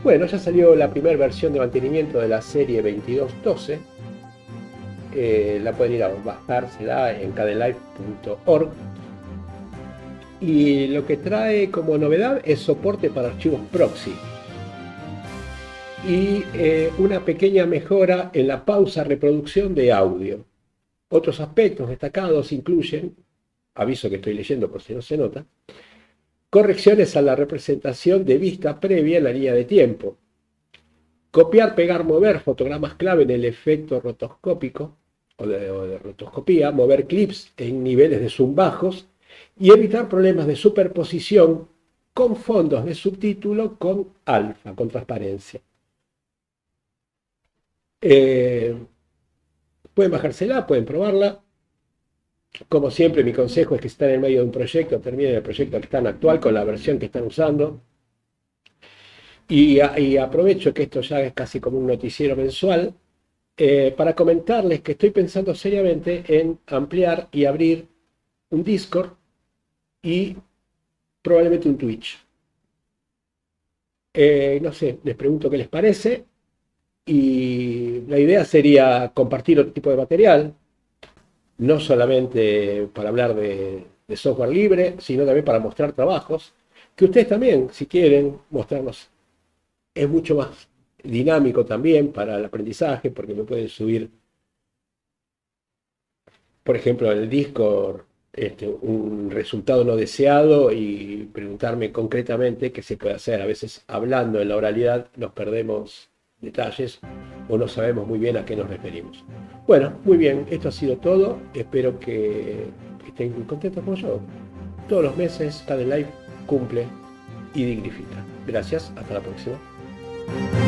Bueno, ya salió la primera versión de mantenimiento de la serie 2212. La pueden ir a bajársela en kdlive.org. Y lo que trae como novedad es soporte para archivos proxy. Y una pequeña mejora en la pausa reproducción de audio. Otros aspectos destacados incluyen, aviso que estoy leyendo por si no se nota, correcciones a la representación de vista previa en la línea de tiempo. Copiar, pegar, mover fotogramas clave en el efecto rotoscópico o de rotoscopía, mover clips en niveles de zoom bajos y evitar problemas de superposición con fondos de subtítulo con alfa, con transparencia. Pueden bajársela, pueden probarla. Como siempre, mi consejo es que si están en medio de un proyecto, terminen el proyecto que están actual con la versión que están usando. Y aprovecho que esto ya es casi como un noticiero mensual para comentarles que estoy pensando seriamente en ampliar y abrir un Discord y probablemente un Twitch. No sé, les pregunto qué les parece y la idea sería compartir otro tipo de material, no solamente para hablar de software libre, sino también para mostrar trabajos, que ustedes también, si quieren, mostrarnos. Es mucho más dinámico también para el aprendizaje, porque me pueden subir, por ejemplo, en el Discord, un resultado no deseado y preguntarme concretamente qué se puede hacer. A veces hablando en la oralidad nos perdemos detalles o no sabemos muy bien a qué nos referimos. Bueno, muy bien, esto ha sido todo. Espero que estén contentos como yo. Todos los meses KDE Live cumple y dignifica. Gracias, hasta la próxima.